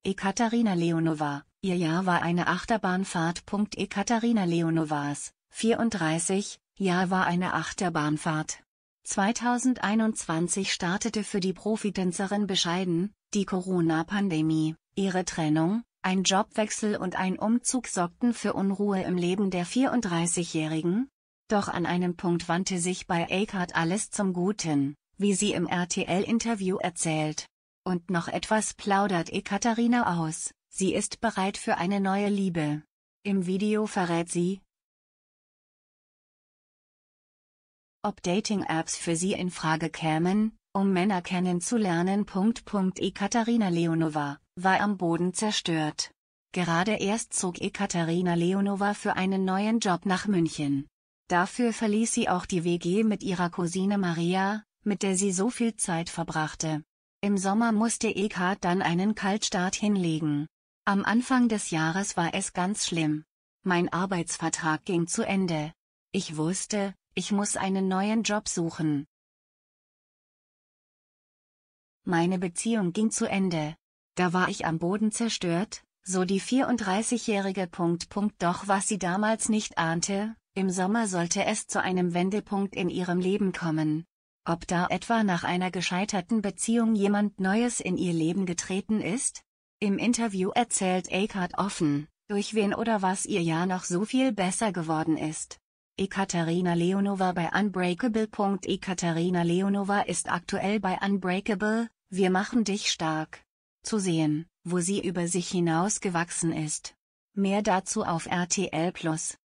Ekaterina Leonova, ihr Jahr war eine Achterbahnfahrt. Ekaterina Leonovas, 34, Jahr war eine Achterbahnfahrt. 2021 startete für die Profitänzerin bescheiden. Die Corona-Pandemie, ihre Trennung, ein Jobwechsel und ein Umzug sorgten für Unruhe im Leben der 34-Jährigen. Doch an einem Punkt wandte sich bei Ekart alles zum Guten, wie sie im RTL-Interview erzählt. Und noch etwas plaudert Ekaterina aus, sie ist bereit für eine neue Liebe. Im Video verrät sie, ob Dating-Apps für sie in Frage kämen, um Männer kennenzulernen. Ekaterina Leonova war am Boden zerstört. Gerade erst zog Ekaterina Leonova für einen neuen Job nach München. Dafür verließ sie auch die WG mit ihrer Cousine Maria, mit der sie so viel Zeit verbrachte. Im Sommer musste Ekart dann einen Kaltstart hinlegen. Am Anfang des Jahres war es ganz schlimm. Mein Arbeitsvertrag ging zu Ende. Ich wusste, ich muss einen neuen Job suchen. Meine Beziehung ging zu Ende. Da war ich am Boden zerstört, so die 34-Jährige. Doch was sie damals nicht ahnte, im Sommer sollte es zu einem Wendepunkt in ihrem Leben kommen. Ob da etwa nach einer gescheiterten Beziehung jemand Neues in ihr Leben getreten ist? Im Interview erzählt Ekart offen, durch wen oder was ihr Jahr noch so viel besser geworden ist. Ekaterina Leonova bei Unbreakable. Ekaterina Leonova ist aktuell bei Unbreakable, wir machen dich stark. Zu sehen, wo sie über sich hinaus gewachsen ist. Mehr dazu auf RTL+.